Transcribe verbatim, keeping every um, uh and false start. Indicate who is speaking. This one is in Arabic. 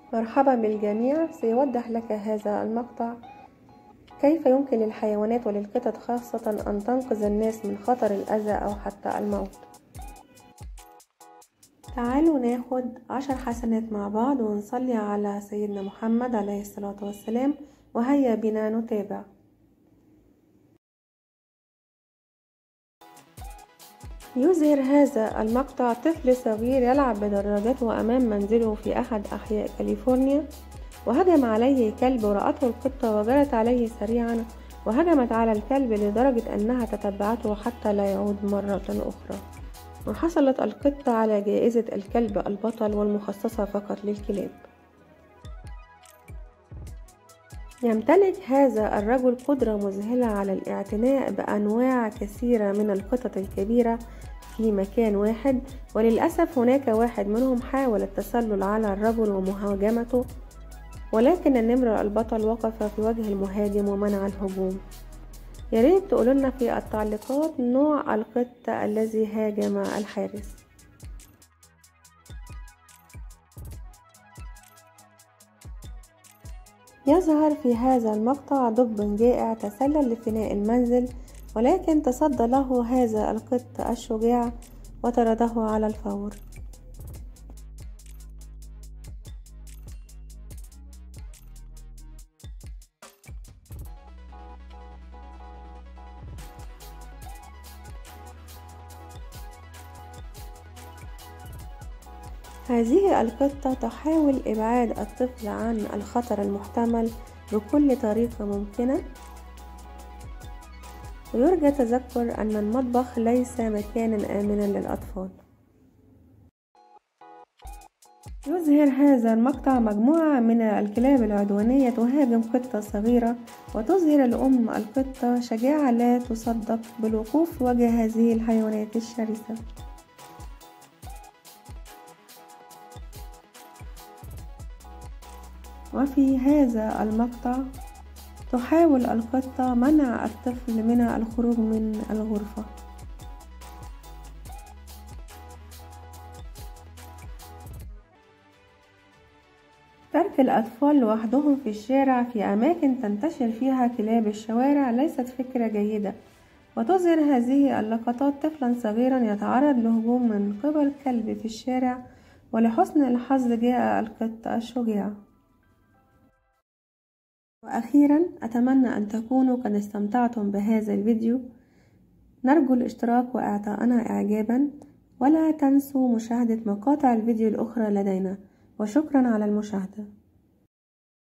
Speaker 1: مرحبا بالجميع. سيوضح لك هذا المقطع كيف يمكن للحيوانات وللقطط خاصة أن تنقذ الناس من خطر الأذى أو حتى الموت. تعالوا ناخد عشر حسنات مع بعض ونصلي على سيدنا محمد عليه الصلاة والسلام، وهيا بنا نتابع. يظهر هذا المقطع طفل صغير يلعب بدراجته أمام منزله في أحد أحياء كاليفورنيا، وهجم عليه كلب ورأته القطة وجرت عليه سريعا وهجمت على الكلب لدرجة أنها تتبعته حتى لا يعود مرة أخرى، وحصلت القطة على جائزة الكلب البطل والمخصصة فقط للكلاب. يمتلك هذا الرجل قدرة مذهلة على الاعتناء بأنواع كثيرة من القطط الكبيرة في مكان واحد، وللأسف هناك واحد منهم حاول التسلل على الرجل ومهاجمته، ولكن النمر البطل وقف في وجه المهاجم ومنع الهجوم. ياريت تقولولنا في التعليقات نوع القطة الذي هاجم الحارس. يظهر في هذا المقطع دب جائع تسلل لفناء المنزل، ولكن تصدى له هذا القط الشجاع وطرده على الفور. هذه القطة تحاول إبعاد الطفل عن الخطر المحتمل بكل طريقة ممكنة، ويرجى تذكر أن المطبخ ليس مكانا آمنا للأطفال. يظهر هذا المقطع مجموعة من الكلاب العدوانية تهاجم قطة صغيرة، وتظهر الأم القطة شجاعة لا تصدق بالوقوف في وجه هذه الحيوانات الشرسة. وفي هذا المقطع تحاول القطة منع الطفل من الخروج من الغرفة. ترك الأطفال لوحدهم في الشارع في أماكن تنتشر فيها كلاب الشوارع ليست فكرة جيدة، وتظهر هذه اللقطات طفلا صغيرا يتعرض لهجوم من قبل كلب في الشارع، ولحسن الحظ جاء القط الشجاع. وأخيرا أتمنى أن تكونوا قد استمتعتم بهذا الفيديو. نرجو الاشتراك وإعطاءنا إعجابا، ولا تنسوا مشاهدة مقاطع الفيديو الأخرى لدينا، وشكرا على المشاهدة.